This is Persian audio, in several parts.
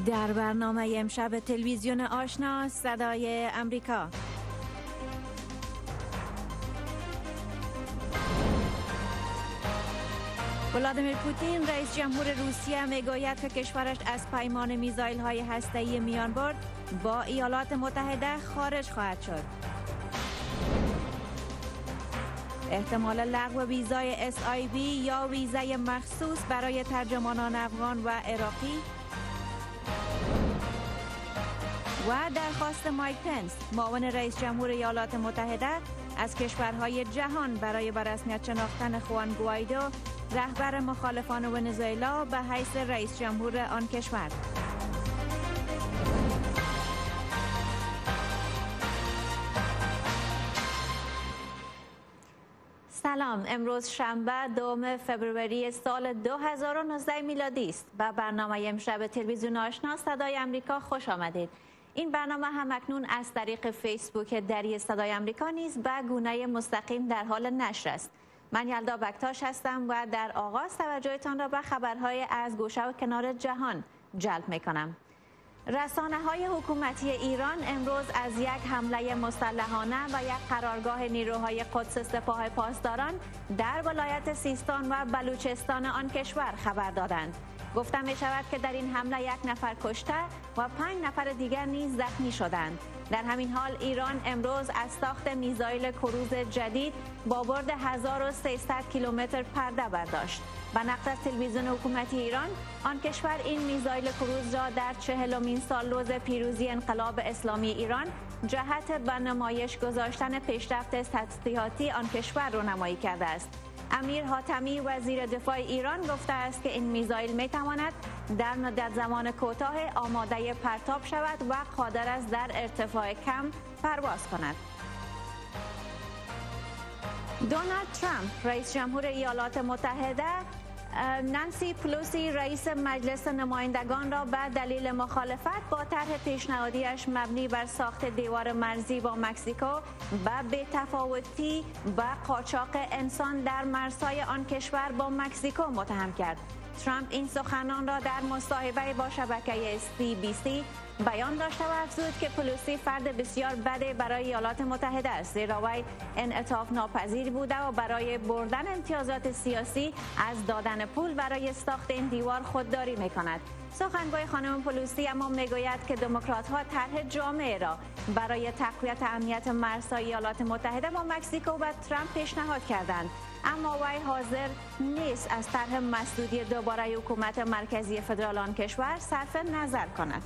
در برنامه امشب تلویزیون آشنا صدای امریکا، ولادیمیر پوتین رئیس جمهور روسیه میگوید که کشورش از پیمان میزایل های هسته‌ای میانبرد با ایالات متحده خارج خواهد شد. احتمال لغو ویزای SIV یا ویزای مخصوص برای ترجمانان افغان و عراقی و درخواست مایک پنس معاون رئیس جمهور ایالات متحده از کشورهای جهان برای به رسمیت شناختن خوان گوایدو رهبر مخالفان ونزوئلا به حیث رئیس جمهور آن کشور. سلام، امروز شنبه 2 فوریه سال 2019 میلادی است. به برنامه امشب تلویزیون آشنا صدای امریکا خوش آمدید. این برنامه هم اکنون از طریق فیسبوک دری صدای امریکا نیز به گونه مستقیم در حال نشر است. من یلدا بکتاش هستم و در آغاز توجهتان را به خبرهای از گوشه و کنار جهان جلب می کنم. رسانه‌های حکومتی ایران امروز از یک حمله مسلحانه و یک قرارگاه نیروهای قدس سپاه پاسداران در ولایت سیستان و بلوچستان آن کشور خبر دادند. گفته می شود که در این حمله 1 نفر کشته و 5 نفر دیگر نیز زخمی شدند. در همین حال ایران امروز از ساخت میزایل کروز جدید با برد 1300 کیلومتر پرده برداشت. به نقل از تلویزیون حکومتی ایران، آن کشور این میزایل کروز را در 40مین سالروز پیروزی انقلاب اسلامی ایران جهت به نمایش گذاشتن پیشرفت تسلیحاتی آن کشور رونمایی کرده است. امیر حاتمی وزیر دفاع ایران گفته است که این میزایل میتواند در مدت زمان کوتاه آماده پرتاب شود و قادر است در ارتفاع کم پرواز کند. دونالد ترامپ رئیس جمهور ایالات متحده نانسی پلوسی رئیس مجلس نمایندگان را به دلیل مخالفت با طرح پیشنهادیش مبنی بر ساخت دیوار مرزی با مکزیکو و بی‌تفاوتی و قاچاق انسان در مرزهای آن کشور با مکزیکو متهم کرد. ترامپ این سخنان را در مصاحبه با شبکه CBC بیان داشته و افزود که پلوسی فرد بسیار بدی برای ایالات متحده است، زیرا وی انعطاف ناپذیر بوده و برای بردن امتیازات سیاسی از دادن پول برای ساخت این دیوار خودداری می‌کند. سخنگوی خانم پلوسی اما میگوید که دموکرات‌ها طرح جامع را برای تقویت امنیت مرزهای ایالات متحده با مکزیکو و ترامپ پیشنهاد کردند، اما وی حاضر نیست از طرح مسدودی دوباره حکومت مرکزی فدرال آن کشور صرف نظر کند.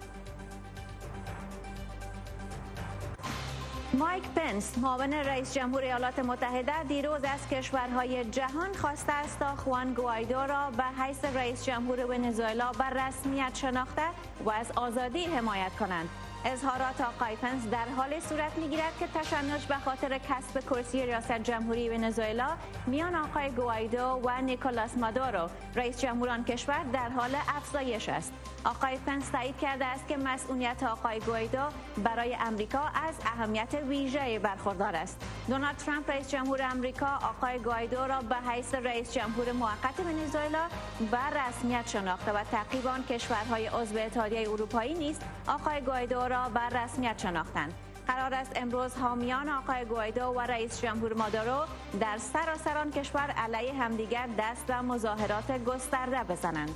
مایک پنس معاون رئیس جمهور ایالات متحده دیروز از کشورهای جهان خواسته است تا خوان گوایدو را به حیث رئیس جمهور ونزوئلا به رسمیت شناخته و از آزادی حمایت کنند. اظهارات آقای پنس در حالی صورت می‌گیرد که تشنج به خاطر کسب کرسی ریاست جمهوری ونزوئلا میان آقای گوایدو و نیکولاس مادورو رئیس جمهور آن کشور در حال افزایش است. آقای پنس تایید کرده است که مسئولیت آقای گوایدو برای امریکا از اهمیت ویژه‌ای برخوردار است. دونالد ترامپ رئیس جمهور امریکا آقای گوایدو را به حیث رئیس جمهور موقت ونزوئلا به رسمیت شناخته و تعقیب آن کشورهای عضو اتحادیه اروپایی نیز آقای گوایدو را به رسمیت شناختند. قرار است امروز حامیان آقای گوایدو و رئیس جمهور مادورو در سراسر آن کشور علیه همدیگر دست و مظاهرات گسترده بزنند.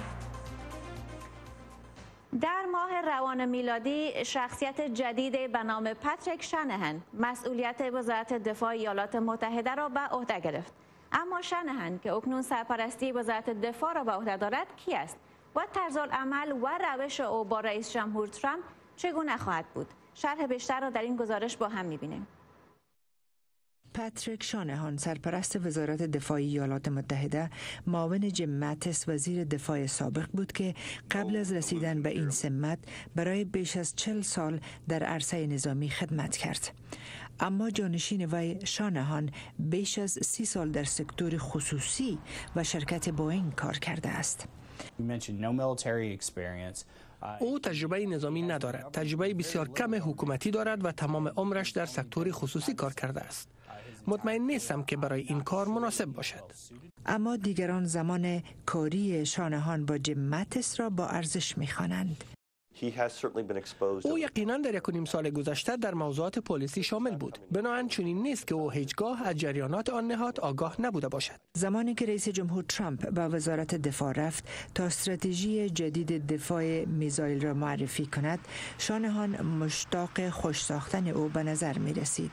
در ماه روان میلادی شخصیت جدیدی به نام پاتریک شانهان مسئولیت وزارت دفاع ایالات متحده را به عهده گرفت. اما شانهان که اکنون سرپرستی وزارت دفاع را به عهده دارد کی است و طرزالعمل و روش او با رئیس جمهور ترامپ چگونه خواهد بود؟ شرح بیشتر را در این گزارش با هم می‌بینیم. پاتریک شانهان سرپرست وزارت دفاع ایالات متحده معاون جیم ماتیس وزیر دفاع سابق بود که قبل از رسیدن به این سمت برای بیش از 40 سال در عرصه نظامی خدمت کرد. اما جانشین وی شانهان بیش از 30 سال در سکتور خصوصی و شرکت بوئینگ کار کرده است. او تجربه نظامی ندارد. تجربه بسیار کم حکومتی دارد و تمام عمرش در سکتور خصوصی کار کرده است. مطمئن نیستم که برای این کار مناسب باشد. اما دیگران زمان کاری شانهان با جیم ماتیس را با ارزش می‌خوانند. او یقیناً در 1.5 سال گذشته در موضوعات پلیسی شامل بود. بنابراین چنین نیست که او هیچگاه از جریانات آن نهاد آگاه نبوده باشد. زمانی که رئیس جمهور ترامپ به وزارت دفاع رفت تا استراتژی جدید دفاع میزایل را معرفی کند، شانهان مشتاق خوش ساختن او به نظر می رسید.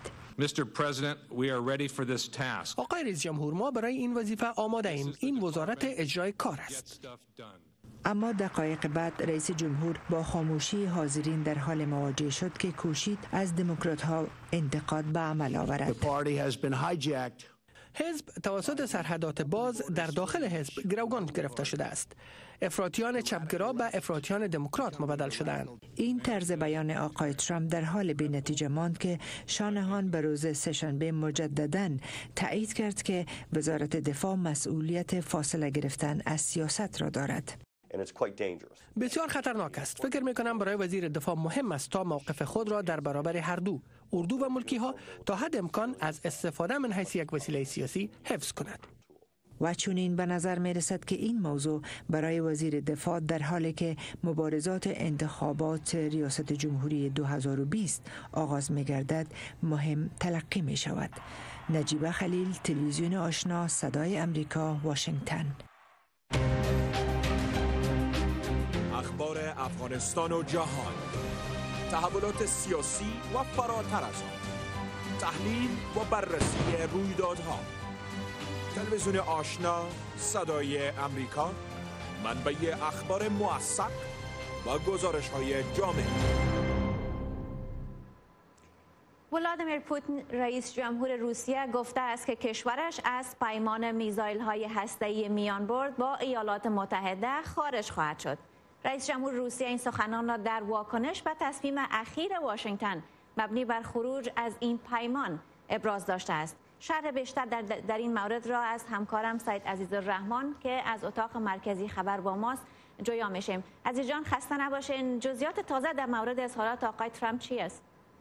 آقای رئیس جمهور، ما برای این وظیفه آماده ایم. این وزارت اجرای کار است. اما دقایق بعد رئیس جمهور با خاموشی حاضرین در حال مواجه شد که کوشید از دموکرات‌ها انتقاد به عمل آورد. حزب توسط سرحدات باز در داخل حزب گروگان گرفته شده است. افراطیان چپگرا به افراطیان دموکرات مبدل شدند. این طرز بیان آقای ترامپ در حال بی نتیجه ماند که شانهان به روز سه‌شنبه مجدداً تایید کرد که وزارت دفاع مسئولیت فاصله گرفتن از سیاست را دارد. بسیار خطرناک است. فکر می‌کنم برای وزیر دفاع مهم است تا موقف خود را در برابر هر دو، اردو و ملکی ها، تا حد امکان از استفاده من حیث یک وسیله سیاسی حفظ کند. و چنین به نظر می رسد که این موضوع برای وزیر دفاع در حالی که مبارزات انتخابات ریاست جمهوری 2020 آغاز می گردد مهم تلقی می شود. نجیبه خلیل، تلویزیون آشنا، صدای امریکا، واشنگتن. اخبار افغانستان و جهان، تحولات سیاسی و فراتر از آن، تحلیل و بررسی رویدادها. تلویزیون آشنا، صدای امریکا، منبع اخبار موثق و گزارش‌های جامع. ولادیمیر پوتین رئیس جمهور روسیه گفته است که کشورش از پیمان میزایل‌های هسته‌ای میانبرد با ایالات متحده خارج خواهد شد. رئیس جمهور روسیه این سخنان را در واکنش به تصمیم اخیر واشنگتن مبنی بر خروج از این پیمان ابراز داشته است. شرح بیشتر در این مورد را از همکارم سید عزیزالرحمن که از اتاق مرکزی خبر با ماست جویا میشیم. عزیز جان، خسته نباشین. جزئیات تازه در مورد اظهارات آقای ترامپ چی است؟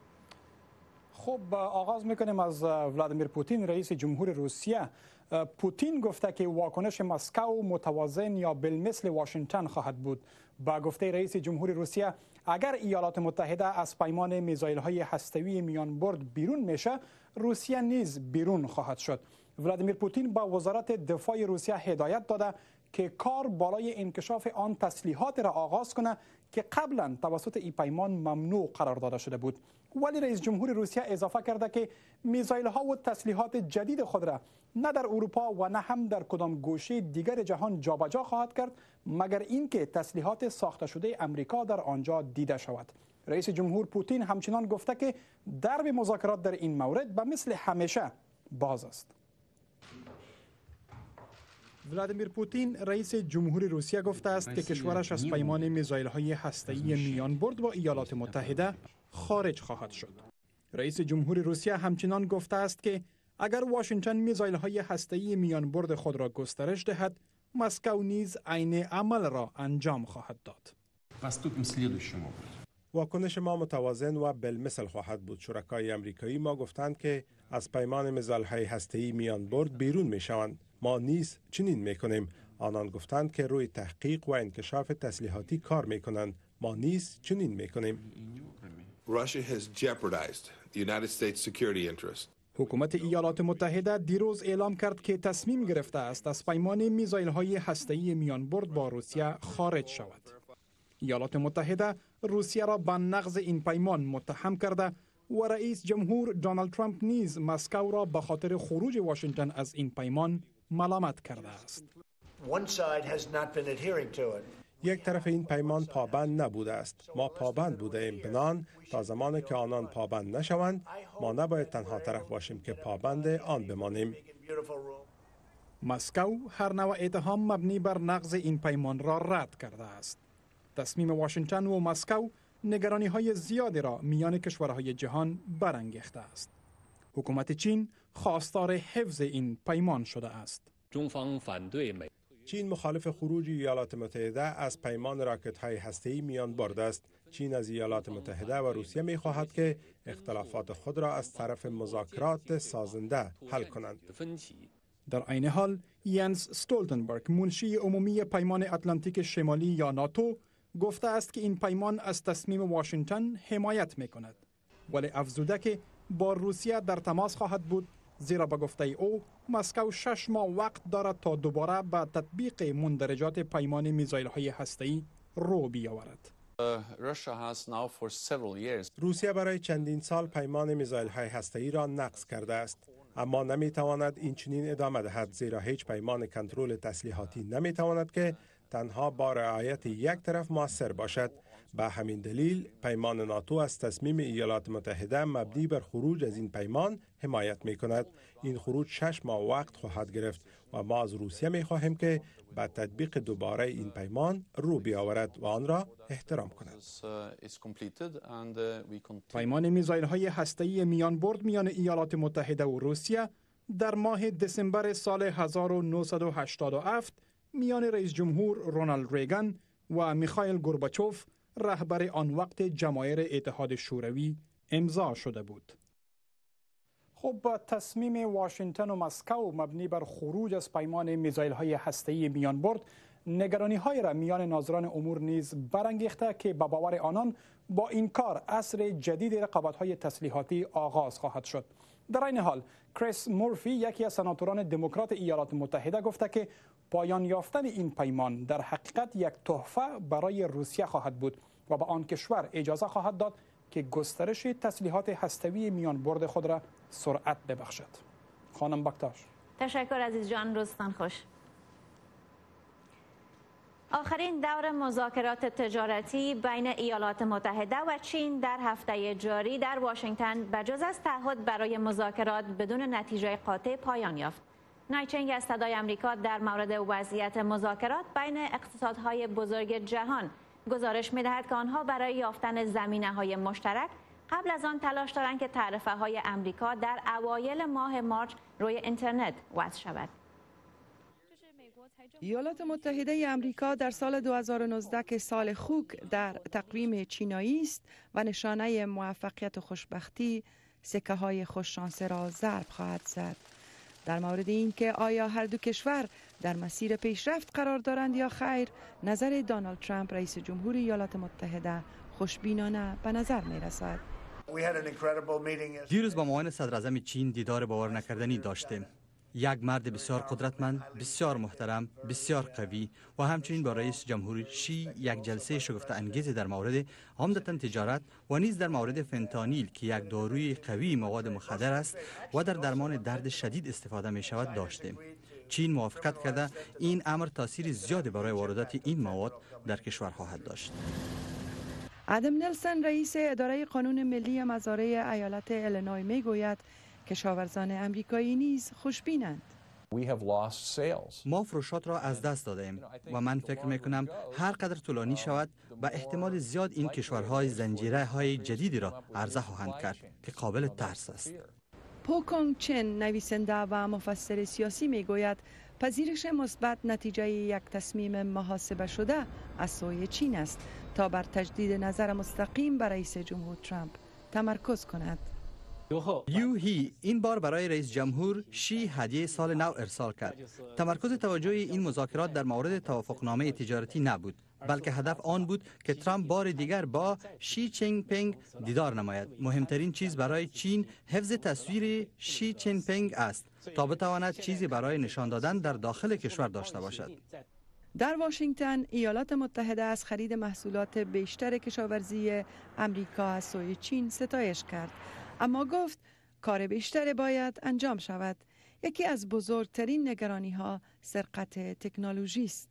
خب آغاز میکنیم از ولادیمیر پوتین رئیس جمهور روسیه. پوتین گفته که واکنش مسکو متوازن یا بالمثل واشنگتن خواهد بود. با گفته رئیس جمهور روسیه اگر ایالات متحده از پیمان میزایل‌های هسته‌ای میانبرد بیرون میشه، روسیه نیز بیرون خواهد شد. ولادیمیر پوتین با وزارت دفاع روسیه هدایت داده که کار بالای انکشاف آن تسلیحات را آغاز کنه که قبلا توسط این پیمان ممنوع قرار داده شده بود. ولی رئیس جمهور روسیه اضافه کرده که میزایل ها و تسلیحات جدید خود را نه در اروپا و نه هم در کدام گوشه دیگر جهان جابجا خواهد کرد مگر اینکه تسلیحات ساخته شده امریکا در آنجا دیده شود. رئیس جمهور پوتین همچنان گفته که درب مذاکرات در این مورد به مثل همیشه باز است. ولادیمیر پوتین رئیس جمهور روسیه گفته است که کشورش از پیمان میزایل‌های هسته‌ای میانبرد با ایالات متحده خارج خواهد شد. رئیس جمهور روسیه همچنان گفته است که اگر واشنگتن میزایل‌های هسته‌ای میانبرد خود را گسترش دهد، مسکو نیز عین عمل را انجام خواهد داد. واکنش ما متوازن و بالمثل خواهد بود. شرکای امریکایی ما گفتند که از پیمان میزایل‌های هسته‌ای میانبرد بیرون می‌شوند. ما نیز چنین می‌کنیم. آنان گفتند که روی تحقیق و انکشاف تسلیحاتی کار می‌کنند. ما نیز چنین می‌کنیم. حکومت ایالات متحده دیروز اعلام کرد که تصمیم گرفته است از پیمان میزایل‌های هسته‌ای میانبرد با روسیه خارج شود. ایالات متحده روسیه را به نقض این پیمان متهم کرده و رئیس جمهور دونالد ترامپ نیز مسکو را به خاطر خروج واشنگتن از این پیمان ملامت کرده است. یک طرف این پیمان پابند نبوده است. ما پابند بوده ایم. بنان تا زمانی که آنان پابند نشوند، ما نباید تنها طرف باشیم که پابند آن بمانیم. مسکو هر نوع اتهام مبنی بر نقض این پیمان را رد کرده است. تصمیم واشنگتن و مسکو نگرانی‌های زیادی را میان کشورهای جهان برانگیخته است. حکومت چین خواستار حفظ این پیمان شده است. چین مخالف خروج ایالات متحده از پیمان راکت‌های هسته‌ای میانبرد است. چین از ایالات متحده و روسیه می خواهد که اختلافات خود را از طرف مذاکرات سازنده حل کنند. در عین حال ینس استولتنبرگ منشی عمومی پیمان اتلانتیک شمالی یا ناتو گفته است که این پیمان از تصمیم واشنگتن حمایت می کند، ولی افزوده که با روسیه در تماس خواهد بود، زیرا به گفته او مسکو 6 ماه وقت دارد تا دوباره به تطبیق مندرجات پیمان میزایل‌های هسته‌ای رو بیاورد. روسیه برای چندین سال پیمان میزایل‌های هسته‌ای را نقض کرده است، اما نمی‌تواند این چنین ادامه دهد، زیرا هیچ پیمان کنترل تسلیحاتی نمی‌تواند که تنها با رعایت یک طرف مؤثر باشد. به همین دلیل پیمان ناتو از تصمیم ایالات متحده مبنی بر خروج از این پیمان حمایت می‌کند. این خروج 6 ماه وقت خواهد گرفت و ما از روسیه می‌خواهیم که به تطبیق دوباره این پیمان رو بیاورد و آن را احترام کند. پیمان میزایل‌های هسته‌ای میان برد میان ایالات متحده و روسیه در ماه دسامبر سال 1987 میان رئیس جمهور رونالد ریگان و میخائیل گورباچوف رهبر آن وقت جماهیر اتحاد شوروی امضا شده بود. خب تصمیم واشنگتن و مسکو مبنی بر خروج از پیمان میزایل‌های هسته‌ای میان برد نگرانی‌های را میان ناظران امور نیز برانگیخته که به باور آنان با این کار عصر جدید رقابت‌های تسلیحاتی آغاز خواهد شد. در این حال کریس مورفی یکی از سناتوران دموکرات ایالات متحده گفته که پایان یافتن این پیمان در حقیقت یک تحفه برای روسیه خواهد بود و به آن کشور اجازه خواهد داد که گسترش تسلیحات هسته‌ای میان برد خود را سرعت ببخشد. خانم بکتاش. تشکر عزیز جان، روزتان خوش. آخرین دور مذاکرات تجارتی بین ایالات متحده و چین در هفته جاری در واشنگتن بجز از تعهد برای مذاکرات بدون نتیجه قاطع پایان یافت. نایچنگ از صدای آمریکا در مورد وضعیت مذاکرات بین اقتصادهای بزرگ جهان گزارش می‌دهد که آنها برای یافتن زمینه‌های مشترک قبل از آن تلاش دارند که تعرفه‌های آمریکا در اوایل ماه مارچ روی اینترنت وضع شود. ایالات متحده آمریکا در سال 2019 که سال خوک در تقویم چینایی است و نشانه موفقیت و خوشبختی، سکه های خوششانسه را ضرب خواهد زد. در مورد اینکه آیا هر دو کشور در مسیر پیشرفت قرار دارند یا خیر، نظر دونالد ترامپ رئیس جمهور ایالات متحده خوشبینانه به نظر می رسد. دیروز با معاون صدر اعظم چین دیدار باور نکردنی داشتیم. یک مرد بسیار قدرتمند، بسیار محترم، بسیار قوی و همچنین با رئیس جمهور شی یک جلسه شگفت انگیز در مورد عمدتاً تجارت و نیز در مورد فنتانیل که یک داروی قوی مواد مخدر است و در درمان درد شدید استفاده می شود داشتیم. چین موافقت کرده این امر تاثیر زیادی برای واردات این مواد در کشور خواهد داشت. ادم نلسن رئیس اداره قانون ملی مزارع ایالت ایلینوی می گوید کشاورزان امریکایی نیز خوشبینند. ما فروشات را از دست دادیم و من فکر می کنم هر قدر طولانی شود و احتمال زیاد این کشورهای زنجیره های جدیدی را عرضه خواهند کرد که قابل ترس است. پوکونگ چن نویسنده و مفسر سیاسی می گوید پذیرش مثبت نتیجه یک تصمیم محاسبه شده از سوی چین است تا بر تجدید نظر مستقیم بر رئیس جمهور ترامپ تمرکز کند. یو هی این بار برای رئیس جمهور شی هدیه سال نو ارسال کرد. تمرکز توجه این مذاکرات در مورد توافقنامه تجارتی نبود، بلکه هدف آن بود که ترامپ بار دیگر با شی جین پینگ دیدار نماید. مهمترین چیز برای چین حفظ تصویر شی جین پینگ است تا بتواند چیزی برای نشان دادن در داخل کشور داشته باشد. در واشنگتن ایالات متحده از خرید محصولات بیشتر کشاورزی امریکا از سوی چین ستایش کرد، اما گفت کار بیشتر باید انجام شود. یکی از بزرگترین نگرانی ها سرقت تکنولوژی است.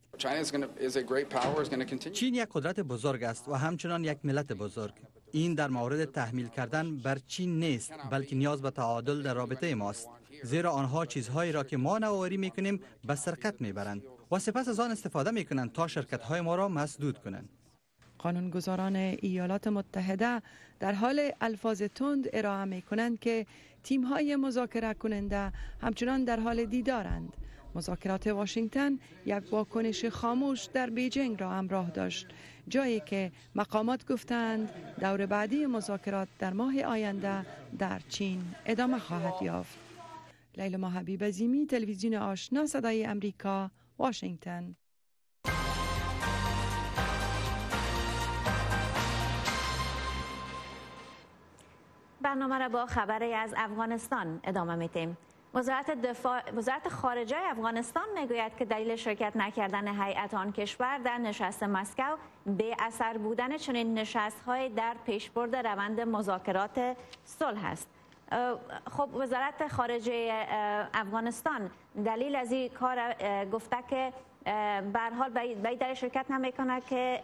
چین یک قدرت بزرگ است و همچنان یک ملت بزرگ. این در مورد تحمیل کردن بر چین نیست، بلکه نیاز به تعادل در رابطه ماست، زیرا آنها چیزهایی را که ما نوآوری میکنیم به سرقت میبرند و سپس از آن استفاده میکنند تا شرکت‌های ما را مسدود کنند. قانونگذاران ایالات متحده در حال الفاظ تند ارائه می کنند که تیم‌های مذاکره کننده همچنان در حال دیدارند. مذاکرات واشنگتن یک واکنش خاموش در بیجینگ را همراه داشت. جایی که مقامات گفتند دور بعدی مذاکرات در ماه آینده در چین ادامه خواهد یافت. لیلا حبیب عظیمی، تلویزیون آشنا، صدای امریکا، واشنگتن. برنامه را با خبری از افغانستان ادامه میدیم. وزارت خارجه افغانستان میگوید که دلیل شرکت نکردن هیئت آن کشور در نشست مسکو بی اثر بودن چنین نشست‌های در پیشبرد روند مذاکرات صلح است. خب وزارت خارجه افغانستان دلیل از این کار گفته که به هر حال به دلیل شرکت نمیکنه که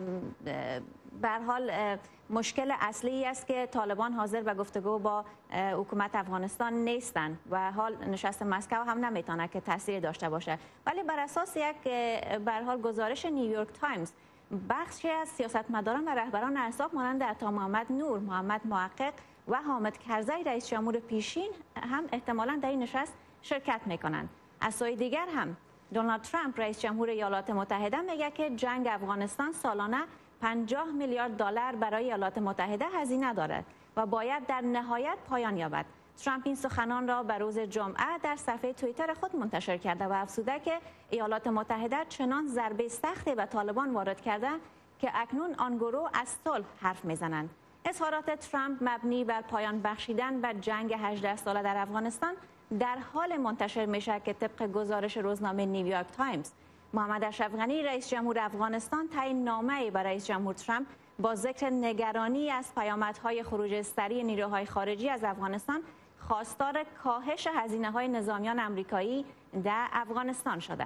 به هر حال مشکل اصلی است که طالبان حاضر به گفتگو با حکومت افغانستان نیستند و حال نشست مسکو هم نمیتونه که تاثیر داشته باشه. ولی بر اساس یک به هر حال گزارش نیویورک تایمز، بخشی از سیاستمداران و رهبران احزاب مانند عطا محمد نور، محمد محقق و حامد کرزی رئیس جمهور پیشین هم احتمالاً در این نشست شرکت میکنند. از سوی دیگر هم دونالد ترامپ رئیس جمهور ایالات متحده میگه که جنگ افغانستان سالانه 50 میلیارد دلار برای ایالات متحده هزینه دارد و باید در نهایت پایان یابد. ترامپ این سخنان را به روز جمعه در صفحه توییتر خود منتشر کرده و افزوده که ایالات متحده چنان ضربه سختی به طالبان وارد کرده که اکنون آن گروه از صلح حرف میزنند. اظهارات ترامپ مبنی بر پایان بخشیدن به جنگ 18 ساله در افغانستان در حال منتشر میشه که طبق گزارش روزنامه نیویورک تایمز، محمد اشرف غنی رئیس جمهور افغانستان تعیین نامه‌ای برای رئیس جمهور ترامپ با ذکر نگرانی از پیامدهای خروج سریع نیروهای خارجی از افغانستان خواستار کاهش هزینه‌های نظامیان آمریکایی در افغانستان شده.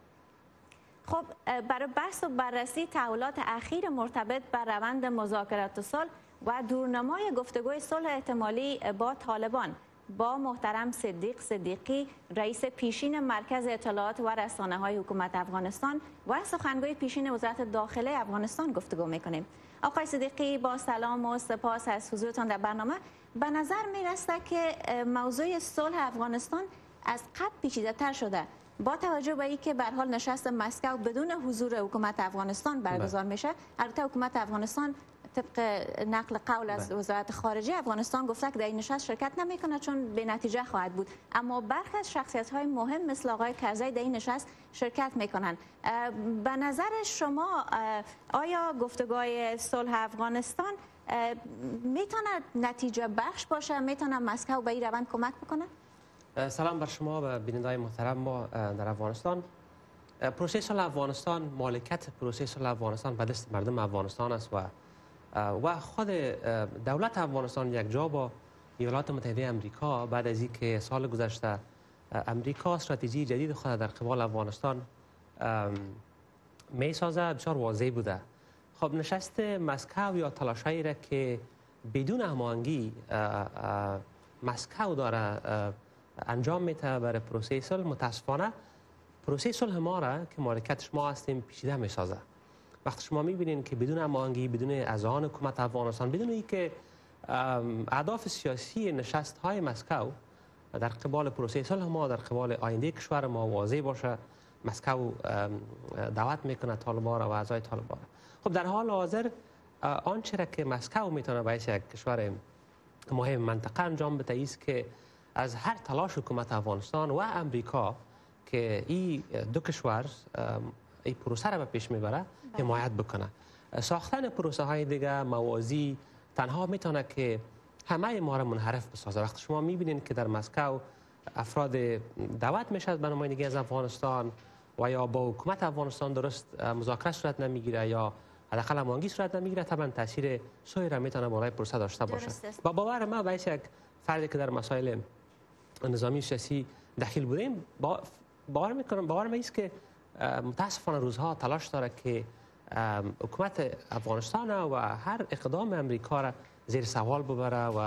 خب برای بحث و بررسی تحولات اخیر مرتبط بر روند مذاکرات صلح و دورنمای گفتگوی صلح احتمالی با طالبان با محترم صدیقی رئیس پیشین مرکز اطلاعات و رسانه‌های حکومت افغانستان و سخنگوی پیشین وزارت داخله افغانستان گفتگو می‌کنیم. آقای صدیقی، با سلام و سپاس از حضورتان در برنامه. به نظر می‌رسد که موضوع صلح افغانستان از قبل پیچیده‌تر شده با توجه به اینکه به هر حال نشست مسکو بدون حضور حکومت افغانستان برگزار میشه. البته حکومت افغانستان طبق نقل قول از وزارت خارجه افغانستان گفته که در این نشست شرکت نمیکنه چون به نتیجه خواهد بود، اما برخی از شخصیت‌های مهم مثل آقای کرزی در این نشست شرکت میکنن. به نظر شما آیا گفتگوهای صلح افغانستان میتونه نتیجه بخش باشه؟ میتونه مسکو به این روند کمک بکنه؟ سلام بر شما و بینندگان محترم. ما در افغانستان، پروسه صلح افغانستان، مالکیت پروسه صلح افغانستان به دست مردم افغانستان است و خود دولت افغانستان یک جا با ایالات متحده آمریکا بعد از اینکه سال گذشته آمریکا استراتژی جدید خود در قبال افغانستان میسازه بسیار واضح بوده. خب نشست مسکو یا تلاشایی را که بدون هماهنگی مسکو داره انجام میده برای پروسه صلح، متاسفانه پروسه صلح ما را که مالکیتش ما هستیم پیچیده میسازه. وقتی شما میبینید که بدون هماهنگی، بدون اذعان حکومت افغانستان، بدون اینکه اهداف سیاسی نشست های مسکو در قبال پروسه صلح ما، در قبال آینده کشور ما واضح باشه، مسکو دعوت میکنه طالبان و اعضای طالبان. خب در حال حاضر آنچه را که مسکو میتونه باعث یک کشور مهم منطقه انجام بده است که از هر تلاش حکومت افغانستان و امریکا که این دو کشور این پروسه را به پیش میبره حمایت بکنه. ساختن پروسه های دیگه موازی تنها میتونه که همه ما را منحرف بسازه. وقتی شما میبینید که در مسکو افراد دعوت میشه به نمایندگی از افغانستان و یا با حکومت افغانستان درست مذاکره صورت نمیگیره یا حداقل هماهنگی صورت نمیگیره، طبعا تاثیر سوی را میتونه بالای پروسه داشته باشه. با باور ما باعث یک فردی که در مسائل نظامی سیاسی دخیل بودیم باور میکنم، باور ما است که متاسفانه روزها تلاش داره که حکومت افغانستان و هر اقدام امریکا را زیر سوال ببره و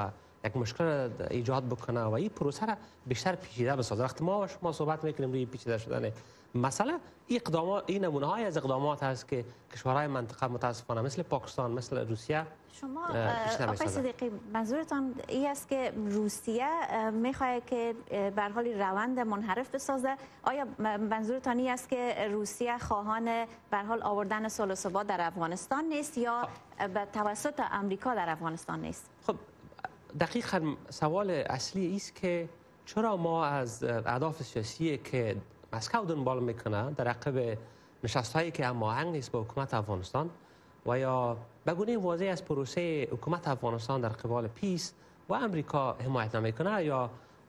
یک مشکل را ایجاد بکنه و این پروسه را بیشتر پیچیده بسازه. وقتی ما شما صحبت میکنیم روی پیچیده شدن مسئله، این نمونه های از اقدامات هست که کشورهای منطقه متاسفانه مثل پاکستان، مثل روسیه شما آقای صدیقی منظورتان این است که روسیه میخواهد که به هر حال روند منحرف بسازه؟ آیا منظورتان این است که روسیه خواهان به هر حال آوردن صلح و ثبات در افغانستان نیست یا به توسط امریکا در افغانستان نیست؟ خب دقیقاً سوال اصلی است که چرا ما از اهداف سیاسی که مسکو دنبال میکنه در عقب نشست‌هایی که هماهنگ نیست با حکومت افغانستان و یا به گونه واضح از پروسه حکومت افغانستان در قبال پیس و امریکا حمایت نمیکنه یا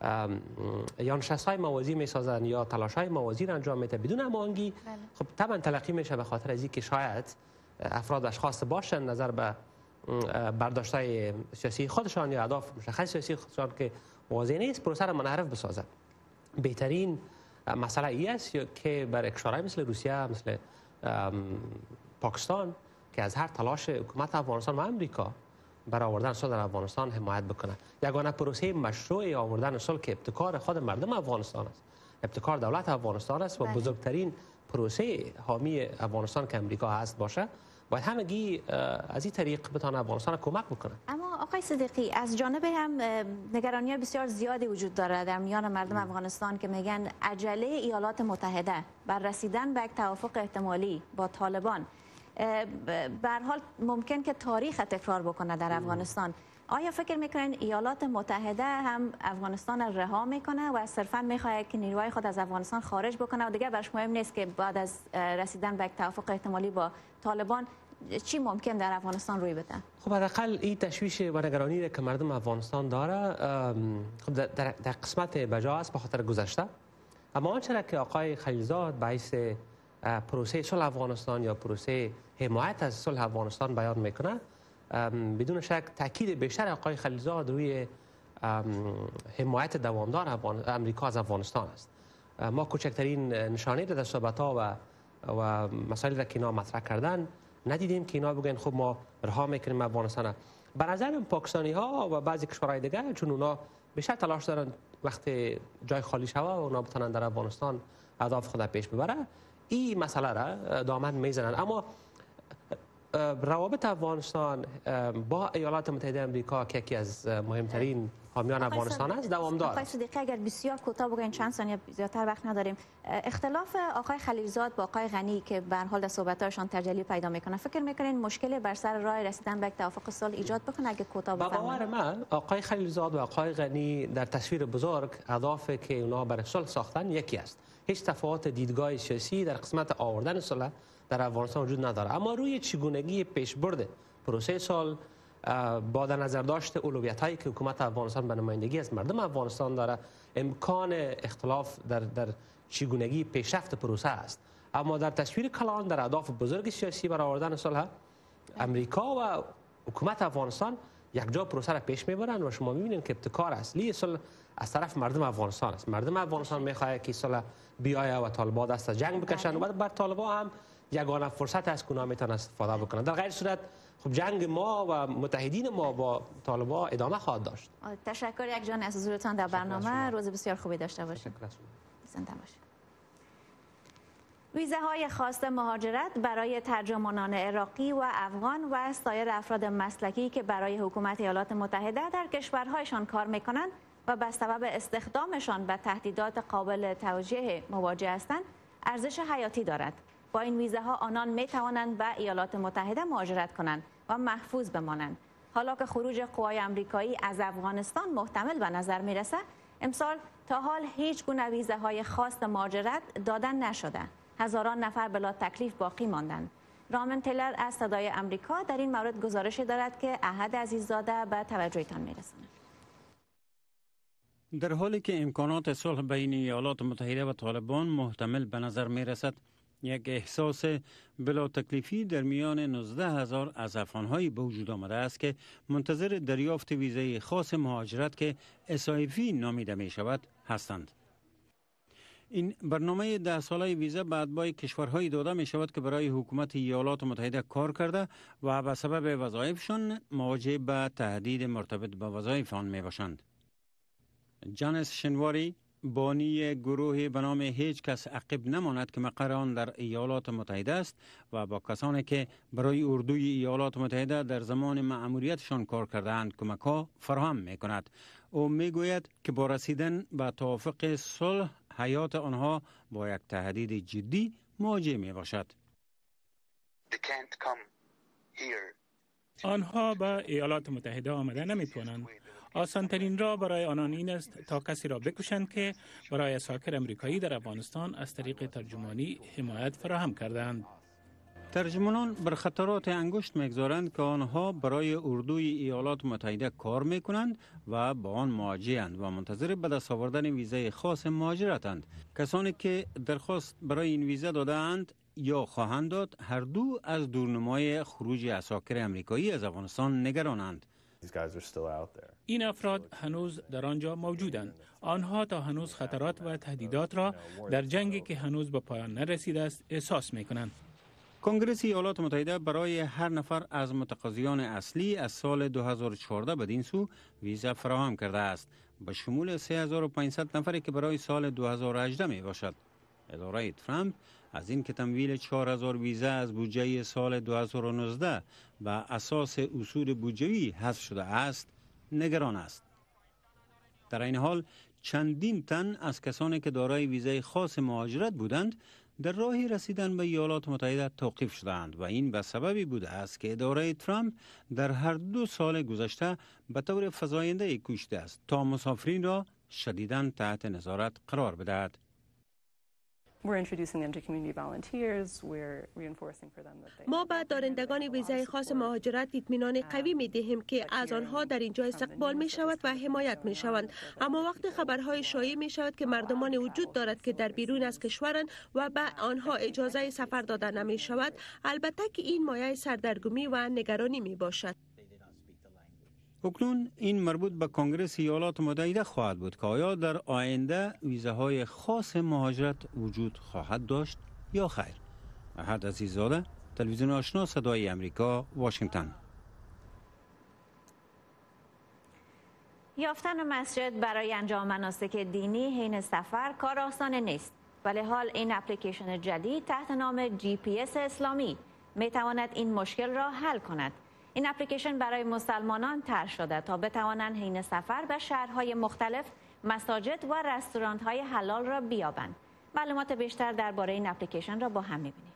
نشست‌های موازی میسازن یا تلاش‌های موازی را انجام میده بدون هماهنگی، خب طبعا تلقی میشه به خاطر از اینکه شاید افراد اشخاص باشن نظر به برداشت‌های سیاسی خودشان یا اهداف مشخص سیاسی خودشان که واضح نیست پروسه را منحرف بسازن. بهترین مسئله ای است که برای کشورهای مثل روسیه، مثل پاکستان که از هر تلاش حکومت افغانستان و امریکا برای آوردن صلح در افغانستان حمایت بکنه. یگانه پروسه مشروع آوردن صلح که ابتکار خود مردم افغانستان است، ابتکار دولت افغانستان است و بزرگترین پروسه حامی افغانستان که امریکا هست باشه، باید همگی از این طریق بتونه افغانستان کمک بکنه. اما آقای صدیقی از جانب هم نگرانی بسیار زیادی وجود داره در میان مردم افغانستان که میگن عجله ایالات متحده بر رسیدن به یک توافق احتمالی با طالبان به هر حال ممکن که تاریخ تکرار بکنه در افغانستان. آیا فکر میکنین ایالات متحده هم افغانستان را رها میکنه و صرفا میخواد که نیروهای خود از افغانستان خارج بکنه و دیگه برش مهم نیست که بعد از رسیدن به یک توافق احتمالی با طالبان چی ممکن در افغانستان روی بده؟ خب حداقل این تشویش و نگرانی که مردم افغانستان داره خب در قسمت بجا است به خاطر گذشته، اما آنچه که آقای خلیلزاد باعث پروسه صلح افغانستان یا پروسه حمایت از صلح افغانستان بیان میکنه، بدون شک تاکید بیشتر آقای خلیلزاد روی حمایت دوامدار امریکا از افغانستان است. ما کوچکترین نشانه در صحبت‌ها و مسائلی را که اینا مطرح کردن ندیدیم که اینا بگن خب ما رها میکنیم افغانستان. به نظر پاکستانی ها و بعضی کشورهای دیگه چون اونا بیشتر تلاش دارن وقتی جای خالی شوه و اونا بتونن در افغانستان اهداف خود پیش ببره، این مسئله را دامن میزنن. اما روابط افغانستان با ایالات متحده آمریکا که یکی از مهمترین حامیان افغانستان است دوامدار است. آقای صدیقی اگر بسیار کوتاه بگین چند ثانیه زیادتر وقت نداریم، اختلاف آقای خلیلزاد با آقای غنی که به هر حال در صحبت‌هاشون تجلی پیدا میکنه، فکر میکنین مشکل بر سر راه رسیدن به یک توافق صلح ایجاد بکنه؟ اگه کوتاه بفرمایید. با باور من آقای خلیلزاد و آقای غنی در تصویر بزرگ اهدافی که اونا برای صلح ساختن یکی است. هیچ تفاوت دیدگاه سیاسی در قسمت آوردن صلح در افغانستان وجود نداره، اما روی چگونگی پیشبرد پروسه صلح با در نظر داشت اولویت‌هایی که حکومت افغانستان به نمایندگی از مردم افغانستان داره، امکان اختلاف در چگونگی پیشرفت پروسه است. اما در تصویر کلان در اهداف بزرگ سیاسی برای آوردن صلح، امریکا و حکومت افغانستان یک جا پروسه را پیش میبرند و شما میبینید که ابتکار اصلی صلح از طرف مردم افغانستان است. مردم افغانستان میخواهد که صلح بیاید و طالبان دست از جنگ بکشند و بر طالبان هم یگانه فرصت است که اونا میتونن استفاده بکنن. در غیر صورت خب جنگ ما و متحدین ما با طالبان ادامه خواهد داشت. تشکر یک جان از حضورتان در برنامه. روز بسیار خوبی داشته باشید. زنده باشید. ویزه های خاص مهاجرت برای ترجمانان عراقی و افغان و سایر افراد مسلکی که برای حکومت ایالات متحده در کشورهایشان کار میکنند و به سبب استخدامشان به تهدیدات قابل توجیه مواجه هستند ارزش حیاتی دارد. با این ویزه ها آنان می توانند به ایالات متحده مهاجرت کنند و محفوظ بمانند. حالا که خروج قوای آمریکایی از افغانستان محتمل به نظر می رسد، امسال تا حال هیچ گونه ویزه های خاص مهاجرت دادن نشده. هزاران نفر بلا تکلیف باقی ماندند. رامن تیلر از صدای آمریکا در این مورد گزارش دارد که احد عزیززاده به توجهتان می رساند. در حالی که امکانات صلح بین ایالات متحده و طالبان محتمل به نظر می رسد، یک احساس بلا تکلیفی در میان 19,000 از افغان‌های به وجود آمده است که منتظر دریافت ویزه خاص مهاجرت که SIV نامیده می شود هستند. این برنامه 10 ساله ویزا به اتباع کشورهای داده می شود که برای حکومت ایالات متحده کار کرده و به سبب وظایفشان مواجه به تهدید مرتبط به وظایف آن می باشند. جانس شنواری، بانی گروه به نام هیچ کس عقب نماند که مقر آن در ایالات متحده است و با کسانی که برای اردوی ایالات متحده در زمان مأموریتشان کار کردند کمک‌ها فراهم می‌کند. او می‌گوید که با رسیدن به توافق صلح حیات آنها با یک تهدید جدی مواجه می‌باشد. آنها به ایالات متحده آمده نمی‌توانند. آسان‌ترین راه برای آنان این است تا کسی را بکشند که برای ساکر امریکایی در افغانستان از طریق ترجمانی حمایت فراهم کردند. ترجمانان بر خطرات انگشت می‌گذارند که آنها برای اردوی ایالات متحده کار می‌کنند و با آن مواجه‌اند و منتظر به دست آوردن ویزای خاص مهاجرتند. کسانی که درخواست برای این ویزا داده‌اند یا خواهند داد، هر دو از دورنمای خروج اساکر امریکایی از افغانستان نگرانند. این افراد هنوز در آنجا موجودند. آنها تا هنوز خطرات و تهدیدات را در جنگی که هنوز به پایان نرسیده است احساس می‌کنند. کنگره ایالات متحده برای هر نفر از متقاضیان اصلی از سال 2014 بدین سو ویزا فراهم کرده است، به شمول 3500 نفری که برای سال 2018 می باشد. اداره ترامپ از این که تمویل 4000 ویزا از بودجه سال 2019 به اساس اصول بودجه‌ای حذف شده است نگران است. در این حال چندین تن از کسانی که دارای ویزای خاص مهاجرت بودند در راه رسیدن به ایالات متحده توقیف شدند و این به سببی بوده است که اداره ترامپ در هر 2 سال گذشته به طور فزاینده کوشیده است تا مسافرین را شدیداً تحت نظارت قرار بدهد. ما به دارندگان ویزای خاص مهاجرت اطمینان قوی می دهیم که از آنها در اینجا استقبال می شود و حمایت می شوند. اما وقت خبرهای شایع می شود که مردمان وجود دارد که در بیرون از کشورند و به آنها اجازه سفر داده نمی شود، البته که این مایه سردرگمی و نگرانی می باشد. اکنون این مربوط به کنگره ایالات متحده خواهد بود که آیا در آینده ویزاهای خاص مهاجرت وجود خواهد داشت یا خیر. احد عزیززاده، تلویزیون آشنا صدای امریکا، واشنگتن. یافتن مسجد برای انجام مناسک دینی حین سفر کار آسان نیست، ولی حال این اپلیکیشن جدید تحت نام GPS اسلامی می تواند این مشکل را حل کند. این اپلیکیشن برای مسلمانان طرح شده تا بتوانند حین سفر به شهرهای مختلف مساجد و رستوران‌های حلال را بیابند. معلومات بیشتر درباره این اپلیکیشن را با هم می‌بینیم.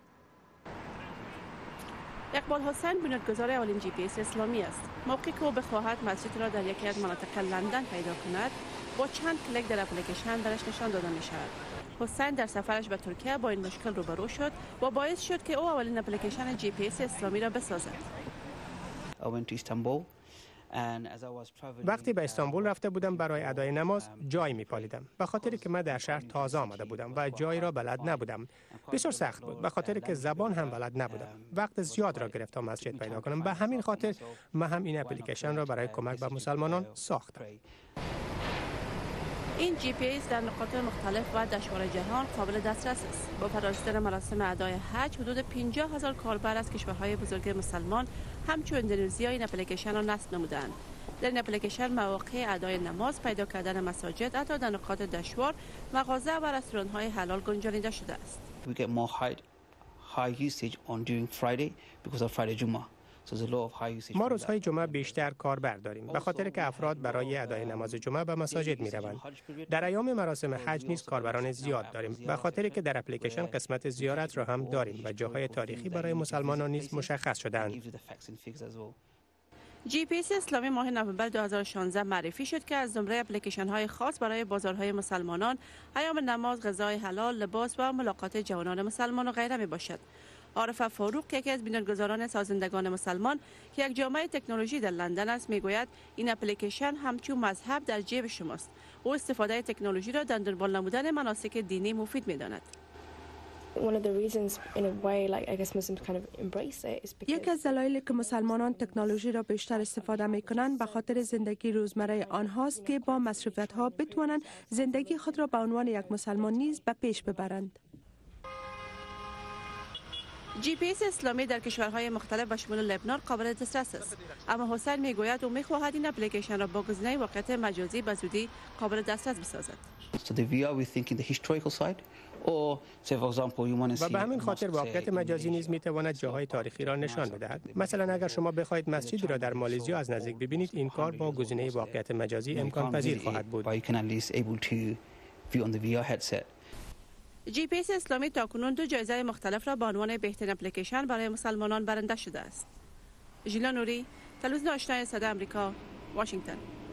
اقبال حسین بنیانگذار اولین GPS اسلامی است. موقعی که او بخواهد مسجد را در یکی از مناطق لندن پیدا کند، با چند کلیک در اپلیکیشن برش نشان داده می شود. حسین در سفرش به ترکیه با این مشکل روبرو شد و باعث شد که او اولین اپلیکیشن GPS اسلامی را بسازد. وقتی به استانبول رفته بودم برای ادای نماز جای می‌پالیدم، به خاطری که من در شهر تازه آمده بودم و جایی را بلد نبودم. بسیار سخت بود به خاطری که زبان هم بلد نبودم. وقت زیاد را گرفت تا مسجد پیدا کنم. به همین خاطر من هم این اپلیکیشن را برای کمک به مسلمانان ساختم. این GPS در نقاط مختلف و دشوار جهان قابل دسترس است. با فرارسیدن مراسم ادای حج، حدود 50,000 کاربر از کشورهای بزرگ مسلمان همچون اندونزیا این اپلیکیشن را نصب نمودند. در این اپلیکیشن مواقع ادای نماز، پیدا کردن مساجد، حتی در نقاط دشوار، مغازه و رستوران‌های حلال گنجانیده شده است. ما روزهای جمعه بیشتر کاربر داریم به خاطر که افراد برای ادای نماز جمعه به مساجد می روند. در ایام مراسم حج نیز کاربران زیاد داریم به خاطر که در اپلیکیشن قسمت زیارت را هم داریم و جاهای تاریخی برای مسلمانان نیز مشخص شده‌اند. GPS اسلامی ماه نوامبر 2016 معرفی شد که از زمره اپلیکیشن‌های خاص برای بازارهای مسلمانان، ایام نماز، غذای حلال، لباس و ملاقات جوانان مسلمان و غیره می باشد. عارف فاروق، یکی از بنیانگذاران سازندگان مسلمان که یک جامعه تکنولوژی در لندن است، میگوید این اپلیکیشن همچون مذهب در جیب شماست. او استفاده تکنولوژی را در دنبال نمودن مناسک دینی مفید می‌داند. یکی از دلایلی که مسلمانان تکنولوژی را بیشتر استفاده می کنند به خاطر زندگی روزمره آنهاست که با مصروفیت‌ها بتوانند زندگی خود را به عنوان یک مسلمان نیز به پیش ببرند. GPS اسلامی در کشورهای مختلف و شمول لبنان قابل دسترس است، اما حسین میگوید او میخواهد این اپلیکیشن را با گزینه واقعیت مجازی به زودی قابل دسترس بسازد. و به همین خاطر واقعیت مجازی نیز میتواند جاهای تاریخی را نشان بدهد. مثلا اگر شما بخواهید مسجدی را در مالزیا از نزدیک ببینید، این کار با گزینه واقعیت مجازی امکان پذیر خواهد بود. GPS اسلامی تاکنون 2 جایزه مختلف را به عنوان بهترین اپلیکیشن برای مسلمانان برنده شده است. ژیلا نوری، تلویزیون آشنای صدای آمریکا، واشنگتن.